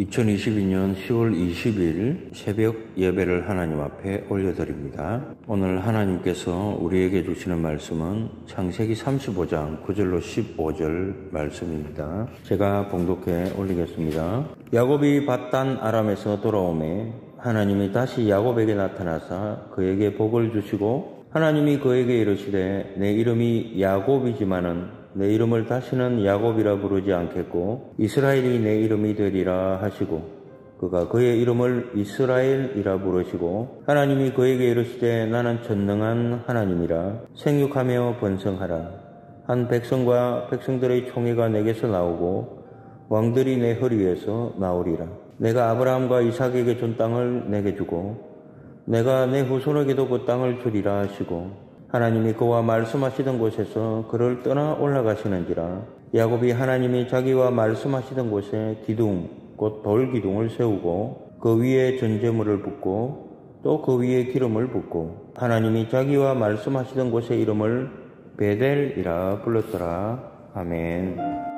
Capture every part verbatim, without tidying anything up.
이천이십이 년 시월 이십일 새벽 예배를 하나님 앞에 올려드립니다. 오늘 하나님께서 우리에게 주시는 말씀은 창세기 삼십오 장 구 절로 십오 절 말씀입니다. 제가 봉독해 올리겠습니다. 야곱이 밧단 아람에서 돌아오매 하나님이 다시 야곱에게 나타나사 그에게 복을 주시고 하나님이 그에게 이르시되 내 이름이 야곱이지만은 내 이름을 다시는 야곱이라 부르지 않겠고 이스라엘이 내 이름이 되리라 하시고 그가 그의 이름을 이스라엘이라 부르시고 하나님이 그에게 이르시되 나는 전능한 하나님이라 생육하며 번성하라. 한 백성과 백성들의 총회가 내게서 나오고 왕들이 내 허리에서 나오리라. 내가 아브라함과 이삭에게 준 땅을 내게 주고 내가 내 후손에게도 그 땅을 주리라 하시고 하나님이 그와 말씀하시던 곳에서 그를 떠나 올라가시는지라. 야곱이 하나님이 자기와 말씀하시던 곳에 기둥 곧 돌기둥을 세우고 그 위에 전제물을 붓고 또 그 위에 기름을 붓고 하나님이 자기와 말씀하시던 곳의 이름을 베델이라 불렀더라. 아멘.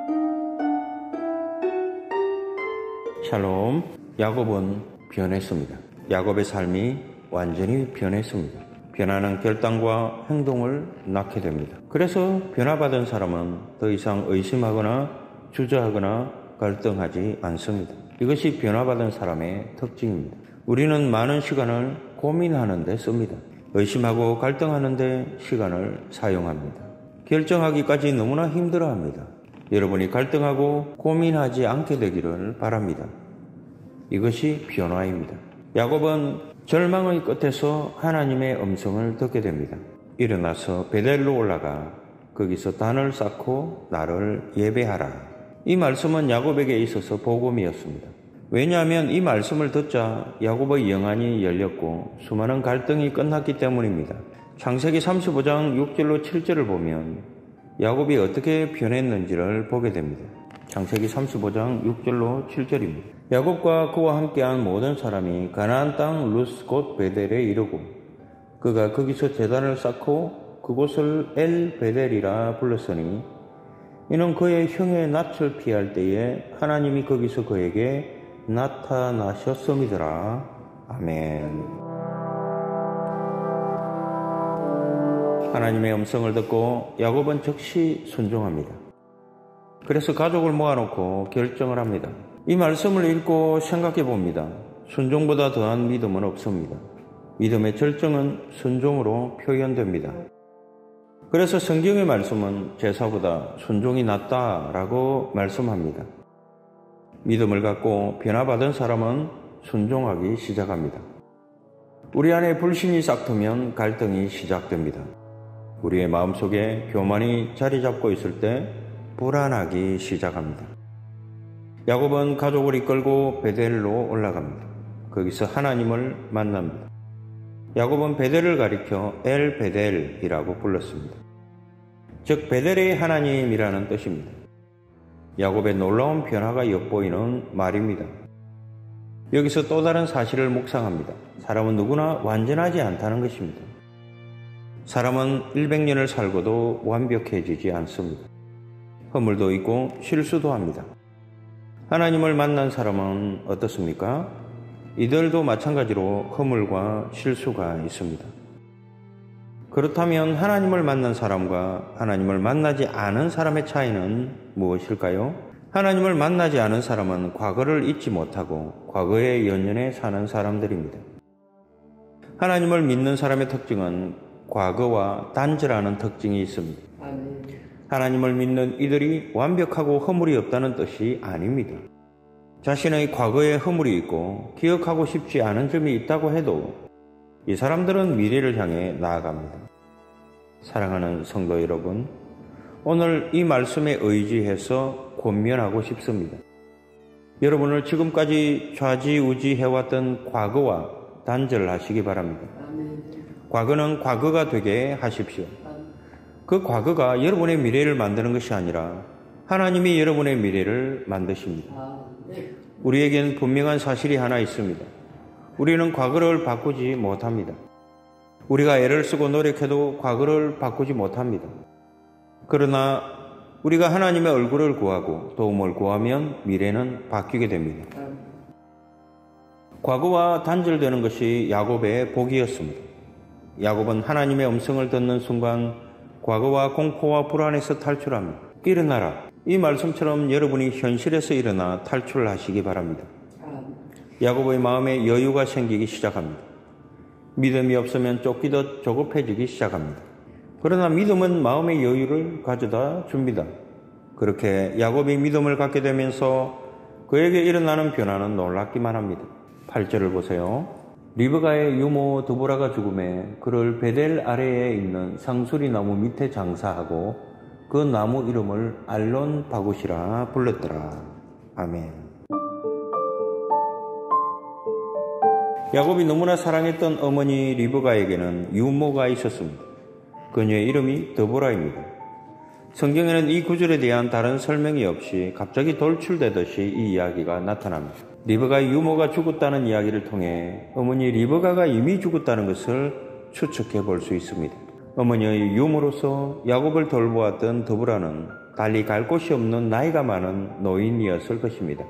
샬롬. 야곱은 변했습니다. 야곱의 삶이 완전히 변했습니다. 변하는 결단과 행동을 낳게 됩니다. 그래서 변화받은 사람은 더 이상 의심하거나 주저하거나 갈등하지 않습니다. 이것이 변화받은 사람의 특징입니다. 우리는 많은 시간을 고민하는 데 씁니다. 의심하고 갈등하는 데 시간을 사용합니다. 결정하기까지 너무나 힘들어합니다. 여러분이 갈등하고 고민하지 않게 되기를 바랍니다. 이것이 변화입니다. 야곱은 절망의 끝에서 하나님의 음성을 듣게 됩니다. 일어나서 베델로 올라가 거기서 단을 쌓고 나를 예배하라. 이 말씀은 야곱에게 있어서 복음이었습니다. 왜냐하면 이 말씀을 듣자 야곱의 영안이 열렸고 수많은 갈등이 끝났기 때문입니다. 창세기 삼십오 장 육 절로 칠 절을 보면 야곱이 어떻게 변했는지를 보게 됩니다. 창세기 삼십오 장 육 절로 칠 절입니다. 야곱과 그와 함께한 모든 사람이 가나안 땅 루스 곧 베델에 이르고 그가 거기서 제단을 쌓고 그곳을 엘 베델이라 불렀으니 이는 그의 형의 낯을 피할 때에 하나님이 거기서 그에게 나타나셨음이더라. 아멘. 하나님의 음성을 듣고 야곱은 즉시 순종합니다. 그래서 가족을 모아놓고 결정을 합니다. 이 말씀을 읽고 생각해 봅니다. 순종보다 더한 믿음은 없습니다. 믿음의 절정은 순종으로 표현됩니다. 그래서 성경의 말씀은 제사보다 순종이 낫다라고 말씀합니다. 믿음을 갖고 변화받은 사람은 순종하기 시작합니다. 우리 안에 불신이 싹트면 갈등이 시작됩니다. 우리의 마음속에 교만이 자리 잡고 있을 때 불안하기 시작합니다. 야곱은 가족을 이끌고 베델로 올라갑니다. 거기서 하나님을 만납니다. 야곱은 베델을 가리켜 엘 베델이라고 불렀습니다. 즉 베델의 하나님이라는 뜻입니다. 야곱의 놀라운 변화가 엿보이는 말입니다. 여기서 또 다른 사실을 묵상합니다. 사람은 누구나 완전하지 않다는 것입니다. 사람은 일백 년을 살고도 완벽해지지 않습니다. 허물도 있고 실수도 합니다. 하나님을 만난 사람은 어떻습니까? 이들도 마찬가지로 허물과 실수가 있습니다. 그렇다면 하나님을 만난 사람과 하나님을 만나지 않은 사람의 차이는 무엇일까요? 하나님을 만나지 않은 사람은 과거를 잊지 못하고 과거의 연연에 사는 사람들입니다. 하나님을 믿는 사람의 특징은 과거와 단절하는 특징이 있습니다. 하나님을 믿는 이들이 완벽하고 허물이 없다는 뜻이 아닙니다. 자신의 과거에 허물이 있고 기억하고 싶지 않은 점이 있다고 해도 이 사람들은 미래를 향해 나아갑니다. 사랑하는 성도 여러분, 오늘 이 말씀에 의지해서 권면하고 싶습니다. 여러분을 지금까지 좌지우지해왔던 과거와 단절하시기 바랍니다. 과거는 과거가 되게 하십시오. 그 과거가 여러분의 미래를 만드는 것이 아니라 하나님이 여러분의 미래를 만드십니다. 우리에겐 분명한 사실이 하나 있습니다. 우리는 과거를 바꾸지 못합니다. 우리가 애를 쓰고 노력해도 과거를 바꾸지 못합니다. 그러나 우리가 하나님의 얼굴을 구하고 도움을 구하면 미래는 바뀌게 됩니다. 과거와 단절되는 것이 야곱의 복이었습니다. 야곱은 하나님의 음성을 듣는 순간 과거와 공포와 불안에서 탈출합니다. 일어나라. 이 말씀처럼 여러분이 현실에서 일어나 탈출하시기 바랍니다. 야곱의 마음에 여유가 생기기 시작합니다. 믿음이 없으면 쫓기듯 조급해지기 시작합니다. 그러나 믿음은 마음의 여유를 가져다 줍니다. 그렇게 야곱이 믿음을 갖게 되면서 그에게 일어나는 변화는 놀랍기만 합니다. 팔 절을 보세요. 리브가의 유모 드보라가 죽음에 그를 베델 아래에 있는 상수리 나무 밑에 장사하고 그 나무 이름을 알론 바굿이라 불렀더라. 아멘. 야곱이 너무나 사랑했던 어머니 리브가에게는 유모가 있었습니다. 그녀의 이름이 드보라입니다. 성경에는 이 구절에 대한 다른 설명이 없이 갑자기 돌출되듯이 이 이야기가 나타납니다. 리브가의 유모가 죽었다는 이야기를 통해 어머니 리브가가 이미 죽었다는 것을 추측해 볼 수 있습니다. 어머니의 유모로서 야곱을 돌보았던 드보라는 달리 갈 곳이 없는 나이가 많은 노인이었을 것입니다.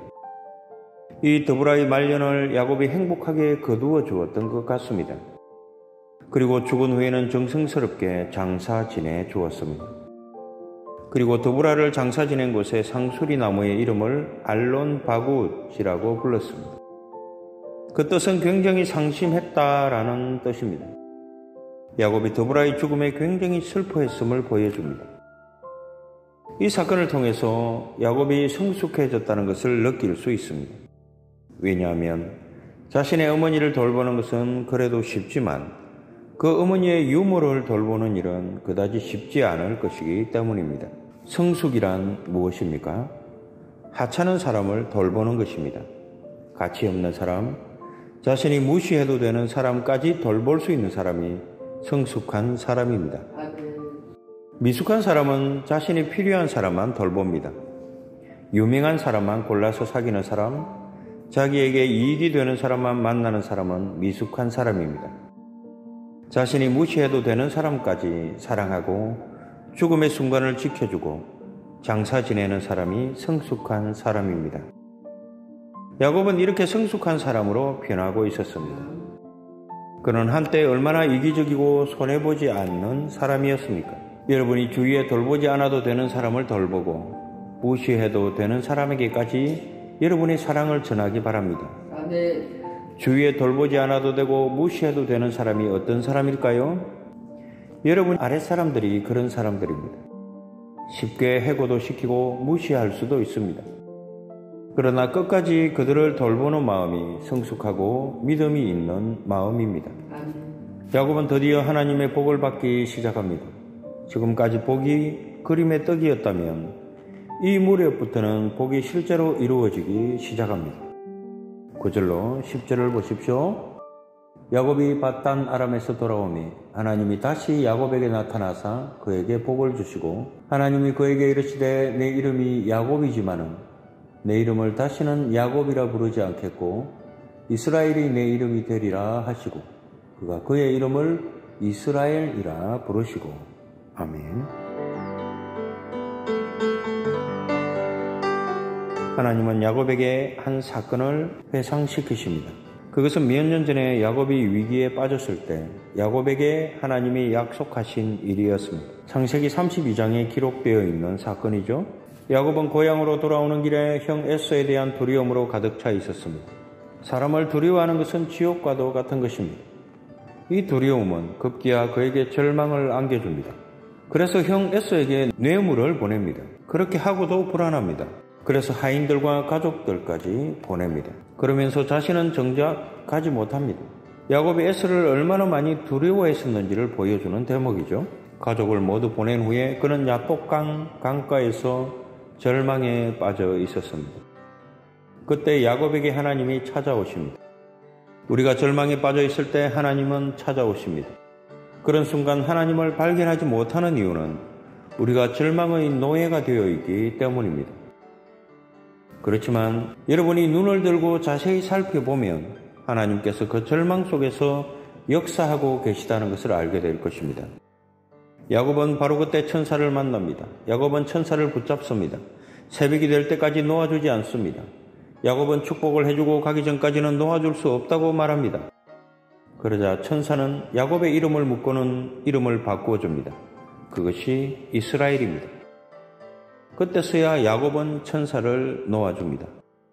이 드보라의 말년을 야곱이 행복하게 거두어 주었던 것 같습니다. 그리고 죽은 후에는 정성스럽게 장사 지내 주었습니다. 그리고 드보라를 장사 지낸 곳에 상수리 나무의 이름을 알론 바굿이라고 불렀습니다. 그 뜻은 굉장히 상심했다라는 뜻입니다. 야곱이 드보라의 죽음에 굉장히 슬퍼했음을 보여줍니다. 이 사건을 통해서 야곱이 성숙해졌다는 것을 느낄 수 있습니다. 왜냐하면 자신의 어머니를 돌보는 것은 그래도 쉽지만 그 어머니의 유모를 돌보는 일은 그다지 쉽지 않을 것이기 때문입니다. 성숙이란 무엇입니까? 하찮은 사람을 돌보는 것입니다. 가치 없는 사람, 자신이 무시해도 되는 사람까지 돌볼 수 있는 사람이 성숙한 사람입니다. 미숙한 사람은 자신이 필요한 사람만 돌봅니다. 유명한 사람만 골라서 사귀는 사람, 자기에게 이익이 되는 사람만 만나는 사람은 미숙한 사람입니다. 자신이 무시해도 되는 사람까지 사랑하고 죽음의 순간을 지켜주고 장사 지내는 사람이 성숙한 사람입니다. 야곱은 이렇게 성숙한 사람으로 변하고 있었습니다. 그는 한때 얼마나 이기적이고 손해보지 않는 사람이었습니까? 여러분이 주위에 돌보지 않아도 되는 사람을 돌보고 무시해도 되는 사람에게까지 여러분의 사랑을 전하기 바랍니다. 아멘. 주위에 돌보지 않아도 되고 무시해도 되는 사람이 어떤 사람일까요? 여러분 아랫사람들이 그런 사람들입니다. 쉽게 해고도 시키고 무시할 수도 있습니다. 그러나 끝까지 그들을 돌보는 마음이 성숙하고 믿음이 있는 마음입니다. 야곱은 드디어 하나님의 복을 받기 시작합니다. 지금까지 복이 그림의 떡이었다면 이 무렵부터는 복이 실제로 이루어지기 시작합니다. 구 절로 십 절을 보십시오. 야곱이 밧단 아람에서 돌아오매 하나님이 다시 야곱에게 나타나사 그에게 복을 주시고 하나님이 그에게 이르시되 내 이름이 야곱이지만은 내 이름을 다시는 야곱이라 부르지 않겠고 이스라엘이 내 이름이 되리라 하시고 그가 그의 이름을 이스라엘이라 부르시고 아멘. 하나님은 야곱에게 한 사건을 회상시키십니다. 그것은 몇 년 전에 야곱이 위기에 빠졌을 때 야곱에게 하나님이 약속하신 일이었습니다. 창세기 삼십이 장에 기록되어 있는 사건이죠. 야곱은 고향으로 돌아오는 길에 형 에서에 대한 두려움으로 가득 차 있었습니다. 사람을 두려워하는 것은 지옥과도 같은 것입니다. 이 두려움은 급기야 그에게 절망을 안겨줍니다. 그래서 형 에서에게 뇌물을 보냅니다. 그렇게 하고도 불안합니다. 그래서 하인들과 가족들까지 보냅니다. 그러면서 자신은 정작 가지 못합니다. 야곱이 에서를 얼마나 많이 두려워했었는지를 보여주는 대목이죠. 가족을 모두 보낸 후에 그는 야복강 강가에서 절망에 빠져 있었습니다. 그때 야곱에게 하나님이 찾아오십니다. 우리가 절망에 빠져 있을 때 하나님은 찾아오십니다. 그런 순간 하나님을 발견하지 못하는 이유는 우리가 절망의 노예가 되어 있기 때문입니다. 그렇지만 여러분이 눈을 들고 자세히 살펴보면 하나님께서 그 절망 속에서 역사하고 계시다는 것을 알게 될 것입니다. 야곱은 바로 그때 천사를 만납니다. 야곱은 천사를 붙잡습니다. 새벽이 될 때까지 놓아주지 않습니다. 야곱은 축복을 해주고 가기 전까지는 놓아줄 수 없다고 말합니다. 그러자 천사는 야곱의 이름을 묻고는 이름을 바꾸어 줍니다. 그것이 이스라엘입니다. 그때서야 야곱은 천사를 놓아줍니다.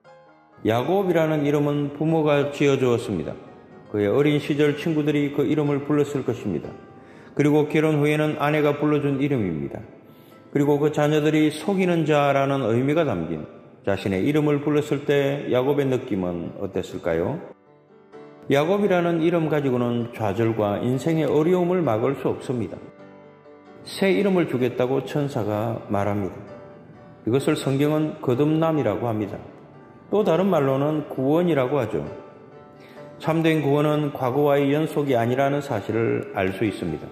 야곱이라는 이름은 부모가 지어주었습니다. 그의 어린 시절 친구들이 그 이름을 불렀을 것입니다. 그리고 결혼 후에는 아내가 불러준 이름입니다. 그리고 그 자녀들이 속이는 자라는 의미가 담긴 자신의 이름을 불렀을 때 야곱의 느낌은 어땠을까요? 야곱이라는 이름 가지고는 좌절과 인생의 어려움을 막을 수 없습니다. 새 이름을 주겠다고 천사가 말합니다. 이것을 성경은 거듭남이라고 합니다. 또 다른 말로는 구원이라고 하죠. 참된 구원은 과거와의 연속이 아니라는 사실을 알 수 있습니다.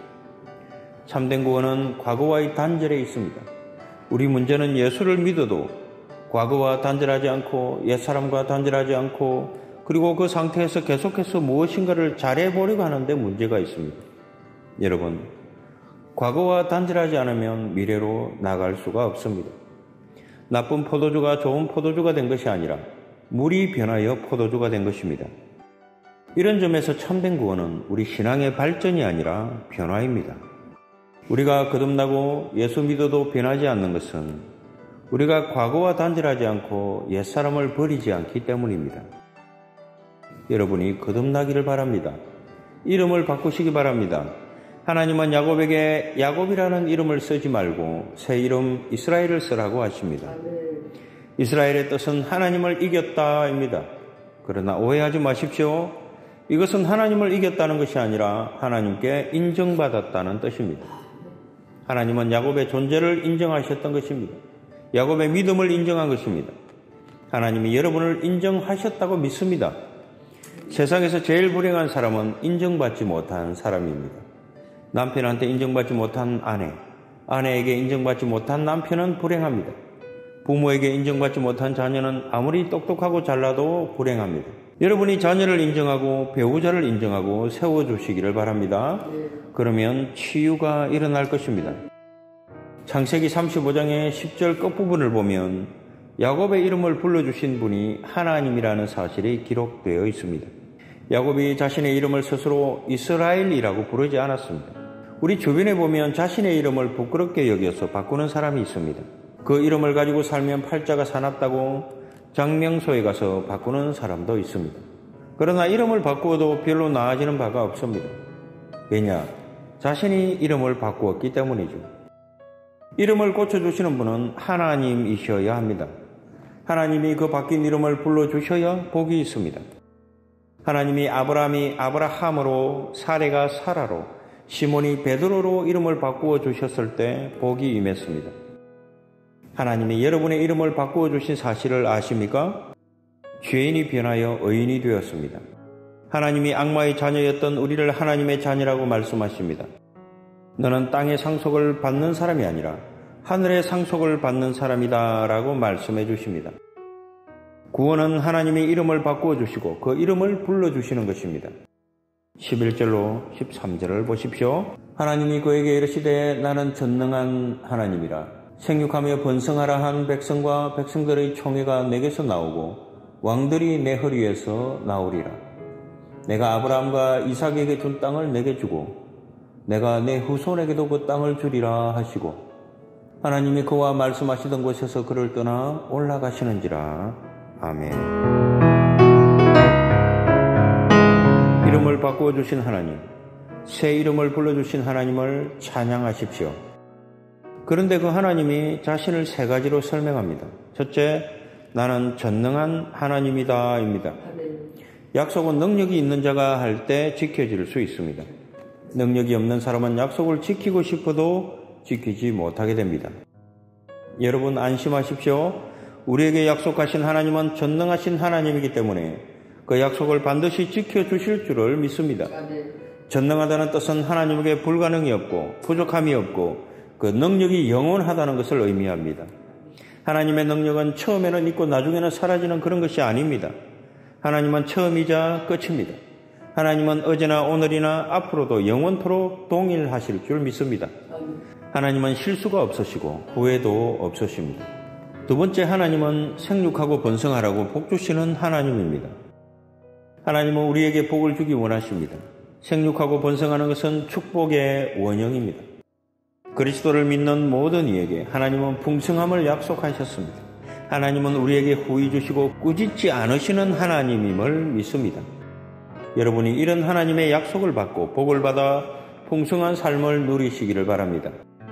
참된 구원은 과거와의 단절에 있습니다. 우리 문제는 예수를 믿어도 과거와 단절하지 않고 옛사람과 단절하지 않고 그리고 그 상태에서 계속해서 무엇인가를 잘해보려고 하는데 문제가 있습니다. 여러분, 과거와 단절하지 않으면 미래로 나갈 수가 없습니다. 나쁜 포도주가 좋은 포도주가 된 것이 아니라 물이 변하여 포도주가 된 것입니다. 이런 점에서 참된 구원은 우리 신앙의 발전이 아니라 변화입니다. 우리가 거듭나고 예수 믿어도 변하지 않는 것은 우리가 과거와 단절하지 않고 옛사람을 버리지 않기 때문입니다. 여러분이 거듭나기를 바랍니다. 이름을 바꾸시기 바랍니다. 하나님은 야곱에게 야곱이라는 이름을 쓰지 말고 새 이름 이스라엘을 쓰라고 하십니다. 이스라엘의 뜻은 하나님을 이겼다입니다. 그러나 오해하지 마십시오. 이것은 하나님을 이겼다는 것이 아니라 하나님께 인정받았다는 뜻입니다. 하나님은 야곱의 존재를 인정하셨던 것입니다. 야곱의 믿음을 인정한 것입니다. 하나님이 여러분을 인정하셨다고 믿습니다. 세상에서 제일 불행한 사람은 인정받지 못한 사람입니다. 남편한테 인정받지 못한 아내, 아내에게 인정받지 못한 남편은 불행합니다. 부모에게 인정받지 못한 자녀는 아무리 똑똑하고 잘나도 불행합니다. 여러분이 자녀를 인정하고 배우자를 인정하고 세워주시기를 바랍니다. 그러면 치유가 일어날 것입니다. 창세기 삼십오 장의 십 절 끝부분을 보면 야곱의 이름을 불러주신 분이 하나님이라는 사실이 기록되어 있습니다. 야곱이 자신의 이름을 스스로 이스라엘이라고 부르지 않았습니다. 우리 주변에 보면 자신의 이름을 부끄럽게 여겨서 바꾸는 사람이 있습니다. 그 이름을 가지고 살면 팔자가 사납다고 장명소에 가서 바꾸는 사람도 있습니다. 그러나 이름을 바꾸어도 별로 나아지는 바가 없습니다. 왜냐? 자신이 이름을 바꾸었기 때문이죠. 이름을 고쳐주시는 분은 하나님이셔야 합니다. 하나님이 그 바뀐 이름을 불러주셔야 복이 있습니다. 하나님이 아브라함이 아브라함으로, 사레가 사라로, 시몬이 베드로로 이름을 바꾸어 주셨을 때 복이 임했습니다. 하나님이 여러분의 이름을 바꾸어 주신 사실을 아십니까? 죄인이 변하여 의인이 되었습니다. 하나님이 악마의 자녀였던 우리를 하나님의 자녀라고 말씀하십니다. 너는 땅의 상속을 받는 사람이 아니라 하늘의 상속을 받는 사람이다 라고 말씀해 주십니다. 구원은 하나님의 이름을 바꾸어 주시고 그 이름을 불러주시는 것입니다. 십일 절로 십삼 절을 보십시오. 하나님이 그에게 이르시되 나는 전능한 하나님이라. 생육하며 번성하라 한 백성과 백성들의 총회가 내게서 나오고 왕들이 내 허리에서 나오리라. 내가 아브라함과 이삭에게 준 땅을 내게 주고 내가 내 후손에게도 그 땅을 주리라 하시고 하나님이 그와 말씀하시던 곳에서 그를 떠나 올라가시는지라. 아멘. 이름을 바꾸어 주신 하나님, 새 이름을 불러주신 하나님을 찬양하십시오. 그런데 그 하나님이 자신을 세 가지로 설명합니다. 첫째, 나는 전능한 하나님이다 입니다. 약속은 능력이 있는 자가 할 때 지켜질 수 있습니다. 능력이 없는 사람은 약속을 지키고 싶어도 지키지 못하게 됩니다. 여러분 안심하십시오. 우리에게 약속하신 하나님은 전능하신 하나님이기 때문에 그 약속을 반드시 지켜주실 줄을 믿습니다. 전능하다는 뜻은 하나님에게 불가능이 없고 부족함이 없고 그 능력이 영원하다는 것을 의미합니다. 하나님의 능력은 처음에는 있고 나중에는 사라지는 그런 것이 아닙니다. 하나님은 처음이자 끝입니다. 하나님은 어제나 오늘이나 앞으로도 영원토록 동일하실 줄 믿습니다. 하나님은 실수가 없으시고 후회도 없으십니다. 두 번째, 하나님은 생육하고 번성하라고 복 주시는 하나님입니다. 하나님은 우리에게 복을 주기 원하십니다. 생육하고 번성하는 것은 축복의 원형입니다. 그리스도를 믿는 모든 이에게 하나님은 풍성함을 약속하셨습니다. 하나님은 우리에게 후히 주시고 꾸짖지 않으시는 하나님임을 믿습니다. 여러분이 이런 하나님의 약속을 받고 복을 받아 풍성한 삶을 누리시기를 바랍니다.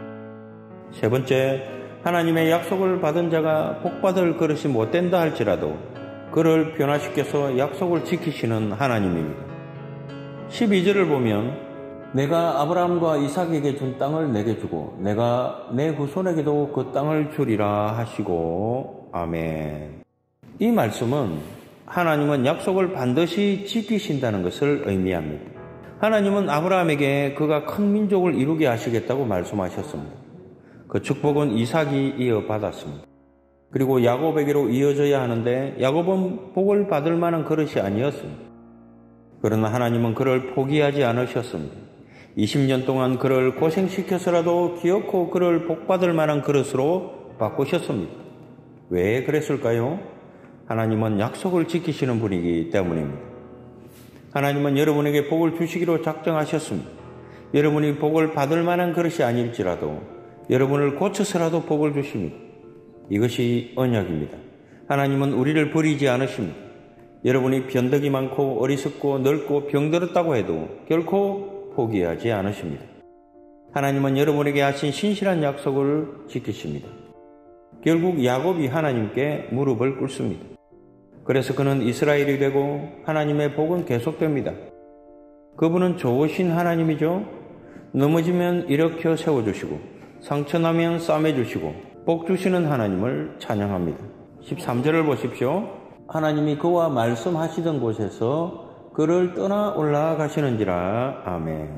세 번째, 하나님의 약속을 받은 자가 복받을 그릇이 못된다 할지라도 그를 변화시켜서 약속을 지키시는 하나님입니다. 십이 절을 보면 내가 아브라함과 이삭에게 준 땅을 내게 주고 내가 내 후손에게도 그 땅을 주리라 하시고 아멘. 이 말씀은 하나님은 약속을 반드시 지키신다는 것을 의미합니다. 하나님은 아브라함에게 그가 큰 민족을 이루게 하시겠다고 말씀하셨습니다. 그 축복은 이삭이 이어받았습니다. 그리고 야곱에게로 이어져야 하는데 야곱은 복을 받을 만한 그릇이 아니었습니다. 그러나 하나님은 그를 포기하지 않으셨습니다. 이십 년 동안 그를 고생시켜서라도 기어코 그를 복받을 만한 그릇으로 바꾸셨습니다. 왜 그랬을까요? 하나님은 약속을 지키시는 분이기 때문입니다. 하나님은 여러분에게 복을 주시기로 작정하셨습니다. 여러분이 복을 받을 만한 그릇이 아닐지라도 여러분을 고쳐서라도 복을 주십니다. 이것이 언약입니다. 하나님은 우리를 버리지 않으십니다. 여러분이 변덕이 많고 어리석고 넓고 병들었다고 해도 결코 포기하지 않으십니다. 하나님은 여러분에게 하신 신실한 약속을 지키십니다. 결국 야곱이 하나님께 무릎을 꿇습니다. 그래서 그는 이스라엘이 되고 하나님의 복은 계속됩니다. 그분은 좋으신 하나님이죠. 넘어지면 일으켜 세워주시고 상처나면 싸매주시고 복 주시는 하나님을 찬양합니다. 십삼 절을 보십시오. 하나님이 그와 말씀하시던 곳에서 그를 떠나 올라가시는지라. 아멘.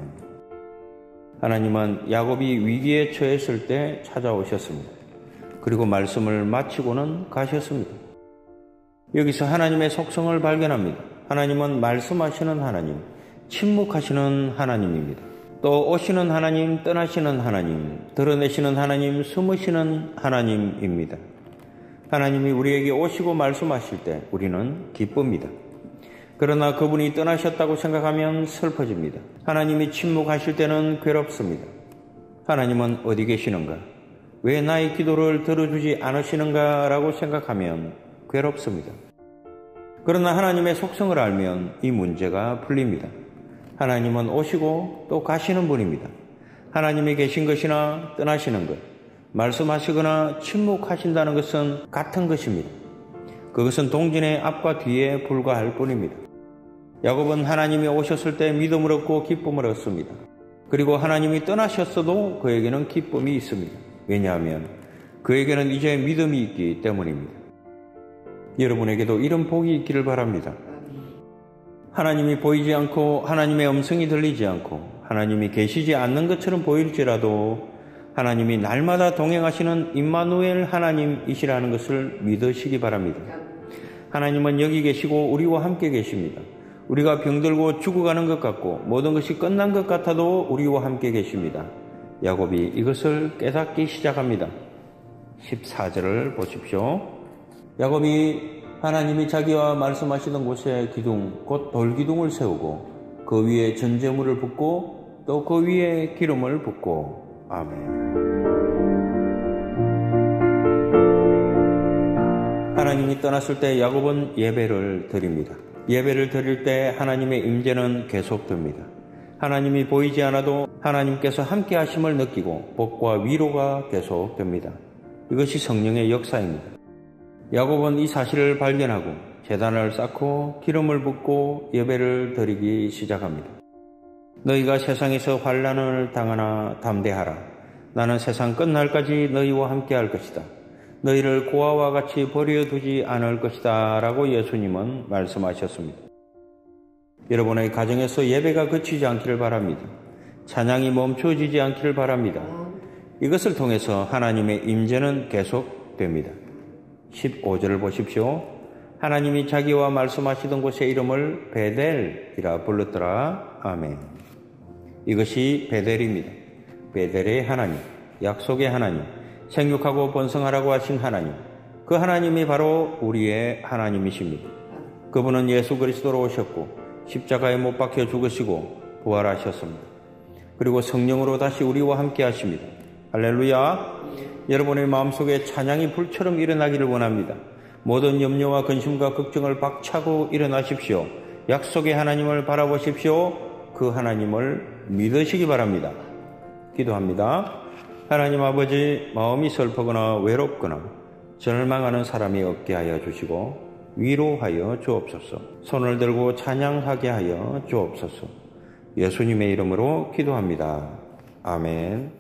하나님은 야곱이 위기에 처했을 때 찾아오셨습니다. 그리고 말씀을 마치고는 가셨습니다. 여기서 하나님의 속성을 발견합니다. 하나님은 말씀하시는 하나님, 침묵하시는 하나님입니다. 또 오시는 하나님, 떠나시는 하나님, 드러내시는 하나님, 숨으시는 하나님입니다. 하나님이 우리에게 오시고 말씀하실 때 우리는 기쁩니다. 그러나 그분이 떠나셨다고 생각하면 슬퍼집니다. 하나님이 침묵하실 때는 괴롭습니다. 하나님은 어디 계시는가? 왜 나의 기도를 들어주지 않으시는가? 라고 생각하면 괴롭습니다. 그러나 하나님의 속성을 알면 이 문제가 풀립니다. 하나님은 오시고 또 가시는 분입니다. 하나님이 계신 것이나 떠나시는 것, 말씀하시거나 침묵하신다는 것은 같은 것입니다. 그것은 동전의 앞과 뒤에 불과할 뿐입니다. 야곱은 하나님이 오셨을 때 믿음을 얻고 기쁨을 얻습니다. 그리고 하나님이 떠나셨어도 그에게는 기쁨이 있습니다. 왜냐하면 그에게는 이제 믿음이 있기 때문입니다. 여러분에게도 이런 복이 있기를 바랍니다. 하나님이 보이지 않고 하나님의 음성이 들리지 않고 하나님이 계시지 않는 것처럼 보일지라도 하나님이 날마다 동행하시는 임마누엘 하나님이시라는 것을 믿으시기 바랍니다. 하나님은 여기 계시고 우리와 함께 계십니다. 우리가 병들고 죽어가는 것 같고 모든 것이 끝난 것 같아도 우리와 함께 계십니다. 야곱이 이것을 깨닫기 시작합니다. 십사 절을 보십시오. 야곱이 하나님이 자기와 말씀하시던 곳에 기둥, 곧 돌기둥을 세우고 그 위에 전제물을 붓고 또 그 위에 기름을 붓고. 아멘. 하나님이 떠났을 때 야곱은 예배를 드립니다. 예배를 드릴 때 하나님의 임재는 계속됩니다. 하나님이 보이지 않아도 하나님께서 함께 하심을 느끼고 복과 위로가 계속됩니다. 이것이 성령의 역사입니다. 야곱은 이 사실을 발견하고 제단을 쌓고 기름을 붓고 예배를 드리기 시작합니다. 너희가 세상에서 환난을 당하나 담대하라. 나는 세상 끝날까지 너희와 함께 할 것이다. 너희를 고아와 같이 버려두지 않을 것이다 라고 예수님은 말씀하셨습니다. 여러분의 가정에서 예배가 그치지 않기를 바랍니다. 찬양이 멈춰지지 않기를 바랍니다. 이것을 통해서 하나님의 임재는 계속됩니다. 십오 절을 보십시오. 하나님이 자기와 말씀하시던 곳의 이름을 베델이라 불렀더라. 아멘. 이것이 베델입니다. 베델의 하나님, 약속의 하나님, 생육하고 번성하라고 하신 하나님, 그 하나님이 바로 우리의 하나님이십니다. 그분은 예수 그리스도로 오셨고 십자가에 못 박혀 죽으시고 부활하셨습니다. 그리고 성령으로 다시 우리와 함께 하십니다. 할렐루야. 여러분의 마음속에 찬양이 불처럼 일어나기를 원합니다. 모든 염려와 근심과 걱정을 박차고 일어나십시오. 약속의 하나님을 바라보십시오. 그 하나님을 믿으시기 바랍니다. 기도합니다. 하나님 아버지, 마음이 슬프거나 외롭거나 절망하는 사람이 없게 하여 주시고 위로하여 주옵소서. 손을 들고 찬양하게 하여 주옵소서. 예수님의 이름으로 기도합니다. 아멘.